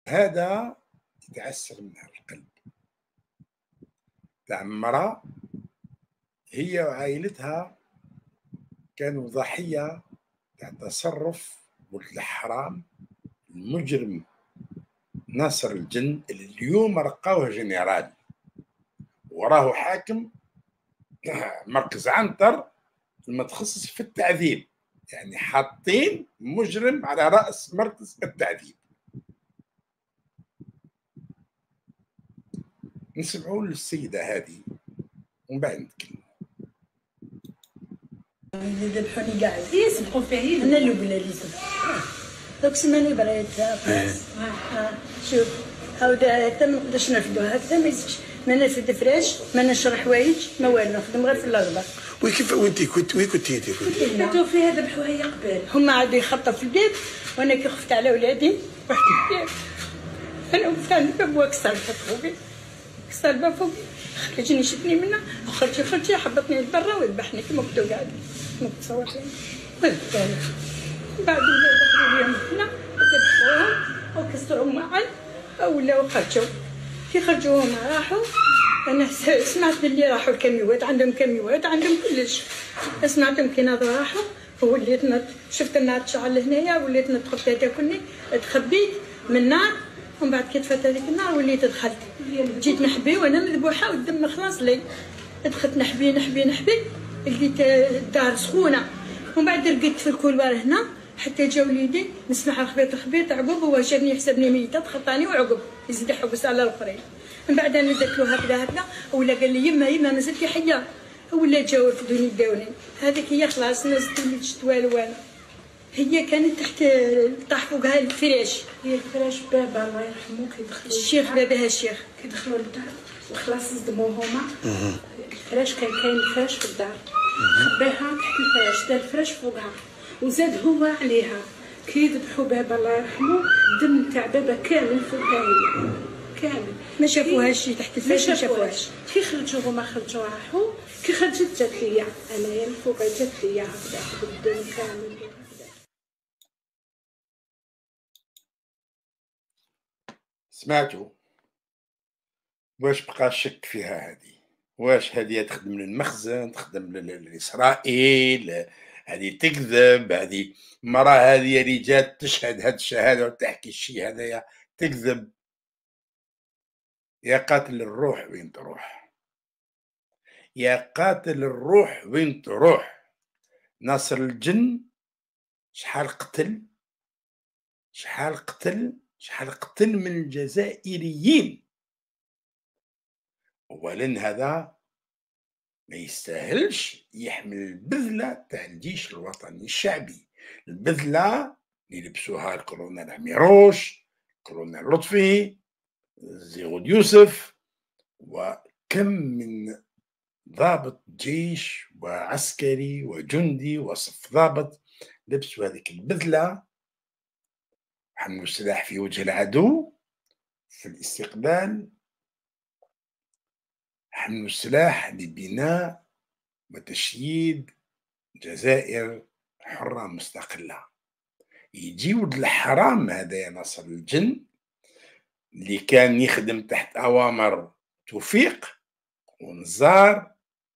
هذا يتعسر منها القلب تاع المرأة. هي وعائلتها كانوا ضحية تاع تصرف ولد الحرام المجرم ناصر الجن، اللي اليوم رقاوه جنرال وراه حاكم مركز عنتر المتخصص في التعذيب، يعني حاطين مجرم على رأس مركز التعذيب. نسمعوا للسيدة هذه ومن بعد نتكلم. ذبحوني قاعد يسبحوا فيه انا اللي ولا اللي سبح دوك سماني بريت شوف هاودا حتى ما نقدرش نرفدوها هكذا ما يزيدش، ما نرفد فراش ما نشر حوايج ما والو، نخدم غير في الأخضر. وكيف وانت كنتي كنتو فيها ذبحوها هي قبل، هما عادوا يخططوا في البيت وانا كي خفت على ولادي رحت للبيت. انا وقفت عند الباب وكسر فوقي، كسر الباب فوقي، خرجني شدني منها خرجي حبطني لبرا وذبحني كيما كنتو قاعدين كيما كتصور فيا. بعد ولاد اليوم هنا ذبحوهم وكسروهم معا ولاو خرجوا. كي خرجوا هما راحوا انا سمعت باللي راحوا الكاميوات، عندهم كاميوات عندهم كلش، سمعتهم كي ناضوا راحوا ووليت شفت النار تشعل هنايا وليت ندخل تاكلني، تخبيت من النار ومن بعد كي طفات هذيك النار وليت دخلت جيت نحبي وانا مذبوحه والدم خلاص لي، دخلت نحبي لقيت الدار سخونه ومن بعد رقدت في الكولوار هنا حتى جا وليدي نسمع الخبيط عقب هو جابني يحسبني ميته خطاني وعقب يزيد يحبس على الاخرين. من بعد انا درت له هكذا ولا قال لي يما مازلتي حيه ولا جاو رفدوني داوني. هذيك هي خلاص نزلت وليت شت والو. هي كانت تحت طاح فوقها الفراش، هي الفراش بابا الله يرحمه كيدخلوا الشيخ باباها الشيخ كيدخلوا للدار وخلاص صدموا هما. الفراش كاين الفراش في الدار خباها تحت الفراش دار الفراش فوقها وزاد هو عليها. كي ذبحوا بابا الله يرحمه الدم تاع بابا كامل فوقها هي كامل ما شافوهاش تحت الفراش ما شافوهاش. كي خرجوا هما خرجوا راحوا كي خرجت جات ليا انايا الفوق جات ليا هكذا بالدم كامل. سمعتوا واش بقى الشك فيها هذه؟ واش هذه تخدم للمخزن، تخدم لإسرائيل، هذه تكذب، هذه مرة هذه اللي جات تشهد هذه الشهادة وتحكي الشيء هذايا تكذب. يا قاتل الروح وين تروح؟ يا قاتل الروح وين تروح؟ ناصر الجن شحال قتل من الجزائريين. اولا هذا ما يستاهلش يحمل البذله تاع الجيش الوطني الشعبي، البذله اللي لبسوها الكولونيل عميروش، الكولونيل لطفي، زيغود يوسف، وكم من ضابط جيش وعسكري وجندي وصف ضابط لبسوا هذيك البذله، حملوا السلاح في وجه العدو في الاستقبال، حملوا السلاح لبناء وتشييد جزائر حرة مستقلة. يجي ولد الحرام هذا يا ناصر الجن اللي كان يخدم تحت أوامر توفيق ونزار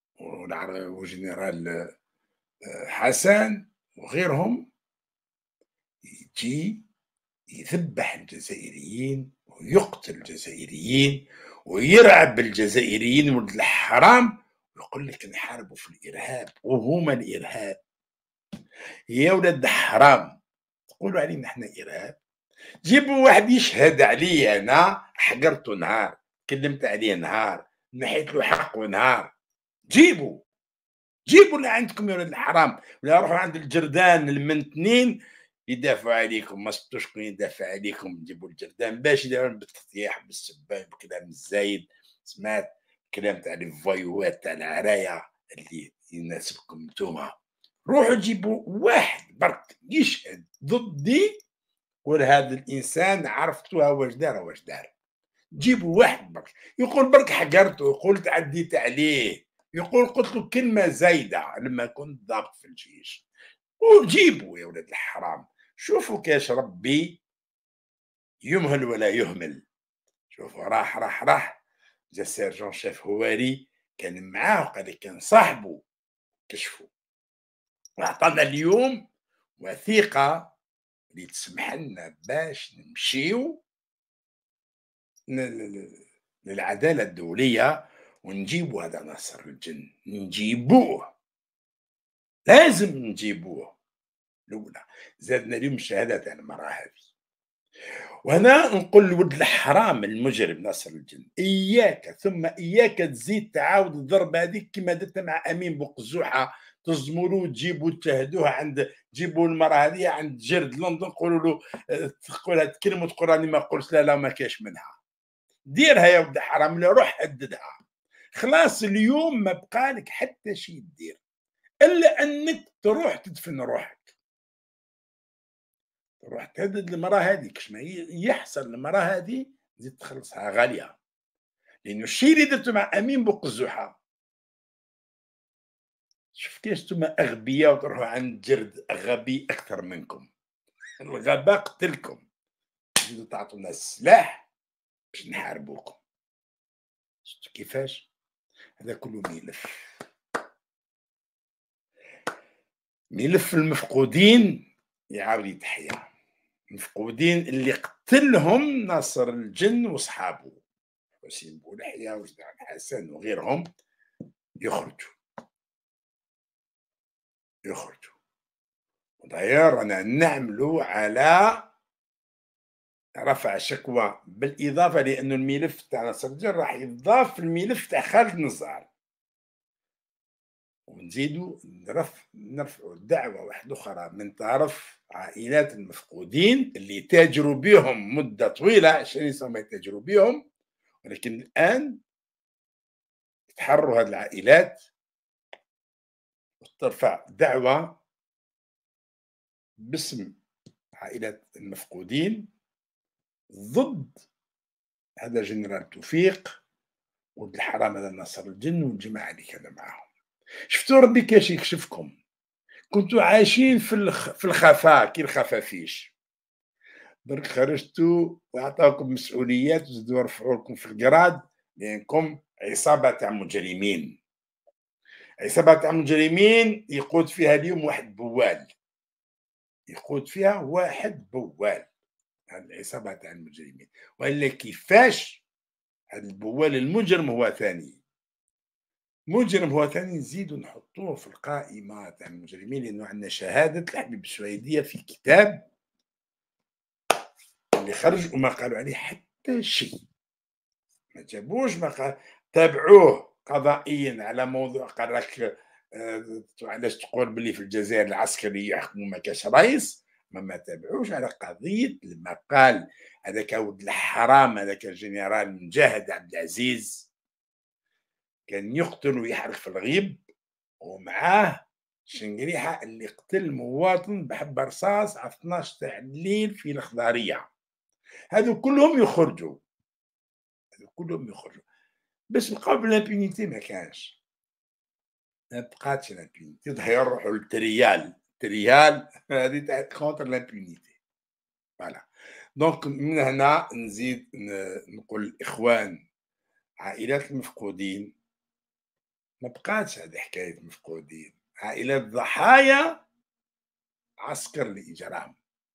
وجنرال حسن وغيرهم، يجي يذبح الجزائريين ويقتل الجزائريين ويرعب الجزائريين ولد الحرام ويقول لك نحاربوا في الإرهاب وهما الإرهاب. يا ولد الحرام تقولوا علينا احنا إرهاب؟ جيبوا واحد يشهد علي أنا حقرته نهار، كلمت عليه نهار، نحيت له حقه نهار. جيبوا اللي عندكم يا ولد الحرام، ولا روحوا عند الجردان المنتنين يدافعوا عليكم. ما صبتوش شكون يدافع عليكم، تجيبوا الجردان باش يديرون بالتطيح بالسبان بالكلام الزايد. سمعت الكلام تاع الفايوات تاع العرايا اللي يناسبكم نتوما. روحوا جيبوا واحد برك يشهد ضدي قول هذا الانسان عرفتوها واش دار. جيبوا واحد برك يقول برك حقرته، يقول تعديت عليه، يقول قلت له كلمه زايده لما كنت ضابط في الجيش. وجيبوا يا ولاد الحرام، شوفوا كاش ربي يمهل ولا يهمل. شوفوا راح جا سيرجون شاف هواري كان معاه وقال لك كان صاحبه كشفوا، وعطانا اليوم وثيقة اللي تسمح لنا باش نمشيو للعدالة الدولية ونجيبوا هذا ناصر الجن، نجيبوه، لازم نجيبوه. الأولى زادنا اليوم الشهادة تاع المرأة هذه. وهنا نقول لولد الحرام المجرم ناصر الجن، إياك ثم إياك تزيد تعاود الضربة هذيك كما درت مع أمين بوقزوحة، تزمروا تجيبوا تشاهدوها عند، تجيبوا المرأة هذه عند جرد لندن، قولوا له تقولها تكلم وتقول راني ما قلت لا ما كاش منها. ديرها يا ولد الحرام، لا روح هددها. خلاص اليوم ما بقالك حتى شيء تدير الا انك تروح تدفن روحك، تروح تهدد المراه هذيك. كش ما يحصل المراه هذه تزيد تخلصها غاليه، لانه الشيء اللي درته مع امين بوقزوحه، شوف كيفاش انتم اغبياء وتروحوا عند جرد غبي اكثر منكم. الغباء قتلكم، تزيدوا تعطونا السلاح باش نحاربوكم. شفتوا كيفاش؟ هذا كله ملف المفقودين يعاود يتحيا. المفقودين اللي قتلهم ناصر الجن وصحابه حسين بولحية وجدع الحسن وغيرهم يخرجوا. وداير رانا نعملوا على رفع شكوى بالاضافه، لانه الملف تاع ناصر الجن راح يضاف الملف تاع خالد نزار، ونزيدوا نرفعوا دعوة واحدة أخرى من طرف عائلات المفقودين اللي تاجروا بهم مدة طويلة 20 سنة ما يتاجروا بهم، ولكن الآن يتحرروا هذه العائلات وترفع دعوة باسم عائلات المفقودين ضد هذا جنرال توفيق ولد الحرام هذا ناصر الجن والجماعة اللي كان معاهم. شفتوا ربي كاش يكشفكم، كنتوا عايشين في الخفاء كي الخفافيش، درك خرجتوا وعطاوكم مسؤوليات وزادوا رفعوا لكم في القراد لانكم عصابه تاع مجرمين. عصابه تاع مجرمين يقود فيها اليوم واحد بوال، هذه العصابه تاع المجرمين. والا كيفاش هذا البوال المجرم هو ثاني نزيدوا نحطوه في القائمة تاع المجرمين، لأنه عندنا شهادة الحبيب السويدية في كتاب اللي خرج وما قالوا عليه حتى شيء، ما جابوش، ما قال تابعوه قضائيا على موضوع. قال لك علاش تقول بلي في الجزائر العسكري يحكموا ما كاش رئيس، ما تابعوش على قضية المقال هذاك ولد الحرام، هذاك الجنرال مجاهد عبد العزيز كان يقتل ويحرق في الغيب، ومعاه شنقريحة اللي قتل مواطن بحب رصاص على 12 تاع الليل في الخضارية. هذو كلهم يخرجوا، بس بقاو بالامبينيتي. ما كانش، ما بقاتش الامبينيتي، ضحية يروحوا للتريال هذه تاع كونتر الامبينيتي. فوالا دونك من هنا نزيد نقول الإخوان عائلات المفقودين، ما بقاتش هذه حكاية مفقودين، عائلات ضحايا عسكر لإجرام،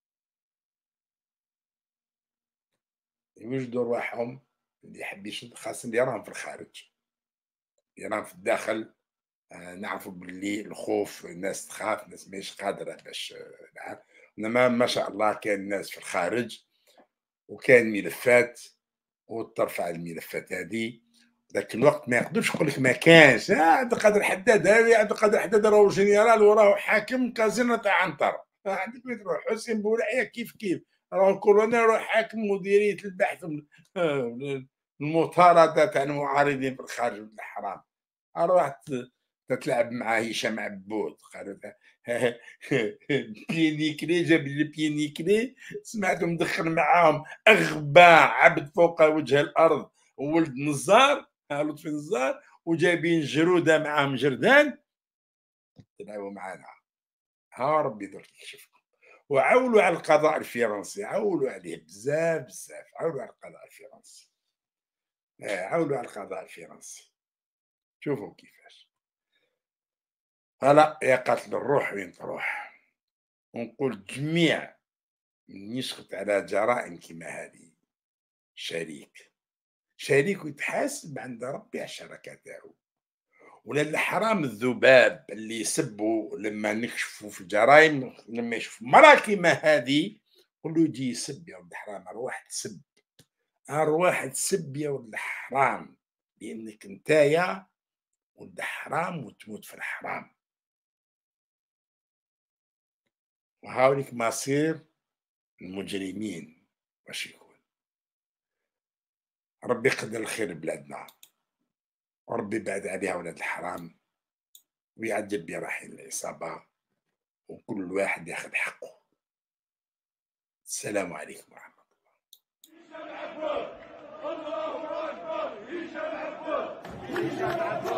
يوجدوا رواحهم. اللي يحب يشد خاصة اللي يراهم في الخارج، يراهم في الداخل نعرفوا باللي الخوف، الناس تخاف، الناس ماهيش قادرة باش انما ما شاء الله كان ناس في الخارج وكان ملفات وترفع الملفات هذه. ذاك الوقت ما يقدرش يقول لك ما كانش. عبد القادر حداد راهو جنرال وراهو حاكم كازينو تاع عنتر، عندك وين تروح؟ حسين بولحية كيف راهو كولونيل، راهو حاكم مديرية البحث المطاردة تاع المعارضين في الخارج من الحرام. روح تتلعب مع هشام عبود، قالوا بينيكلي، جاب لي بينيكلي، سمعته مدخل معاهم اغباء عبد فوق وجه الارض وولد نزار لطفي نزار، وجايبين جروده معاهم جردان تلعبوا معانا. ها ربي درك يكشفكم. وعولوا على القضاء الفرنسي، عولوا عليه بزاف بزاف، عولوا على القضاء الفرنسي. عولوا على القضاء الفرنسي. شوفوا كيفاش. هلا يا قاتل الروح وين تروح. ونقول جميع من يسقط على جرائم كيما هذه شريك ويتحاسب عند ربي على الشركه تاعو. ولا الحرام الذباب اللي يسبوا لما نكشفوا في الجرائم، لما يشوف مرة كيما هذه قول له يجي يسب يا ولد الحرام. ارواح تسب يا ولد الحرام، لانك نتايا ولد حرام وتموت في الحرام. وهاوليك مصير المجرمين واش يكون. ربي يقدر الخير بلادنا، وربي بعد عليها ولاد الحرام، ويعجل برحيل العصابة، وكل واحد ياخذ حقه. السلام عليكم ورحمة الله. الله أكبر.